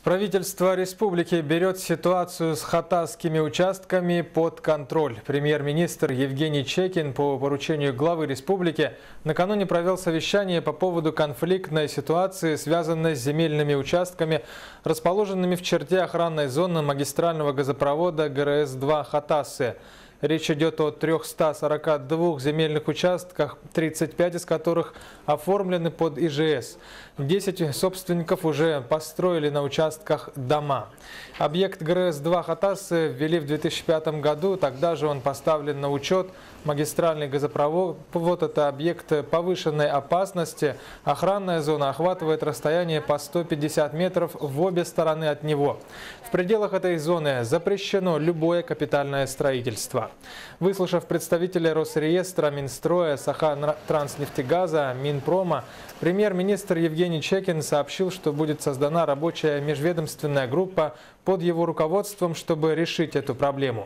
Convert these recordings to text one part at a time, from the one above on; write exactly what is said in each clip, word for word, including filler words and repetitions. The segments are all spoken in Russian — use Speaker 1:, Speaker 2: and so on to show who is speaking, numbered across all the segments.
Speaker 1: Правительство республики берет ситуацию с хатасскими участками под контроль. Премьер-министр Евгений Чекин по поручению главы республики накануне провел совещание по поводу конфликтной ситуации, связанной с земельными участками, расположенными в черте охранной зоны магистрального газопровода Г Р С два Хатасы. Речь идет о трёхстах сорока двух земельных участках, тридцать пять из которых оформлены под И Ж С. десять собственников уже построили на участках дома. Объект Г Р С два Хатасы ввели в две тысячи пятом году, тогда же он поставлен на учет. Магистральный газопровод – вот это объект повышенной опасности. Охранная зона охватывает расстояние по сто пятьдесят метров в обе стороны от него. В пределах этой зоны запрещено любое капитальное строительство. Выслушав представителей Росреестра, Минстроя, Сахатранснефтегаза, Минпрома, премьер-министр Евгений Чекин сообщил, что будет создана рабочая межведомственная группа под его руководством, чтобы решить эту проблему.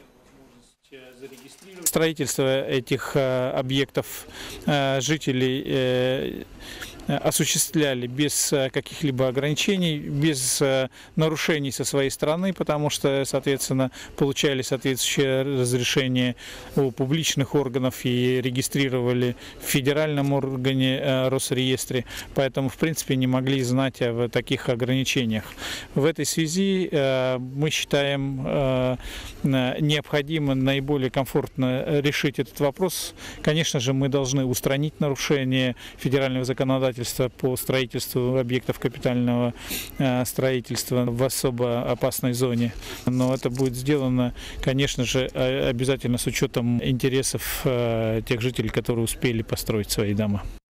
Speaker 2: Строительство этих объектов жителей осуществляли без каких-либо ограничений, без нарушений со своей стороны, потому что, соответственно, получали соответствующее разрешение у публичных органов и регистрировали в федеральном органе Росреестре, поэтому, в принципе, не могли знать о таких ограничениях. В этой связи мы считаем необходимо наиболее комфортно решить этот вопрос. Конечно же, мы должны устранить нарушения федерального законодательства по строительству объектов капитального строительства в особо опасной зоне. Но это будет сделано, конечно же, обязательно с учетом интересов тех жителей, которые успели построить свои дома.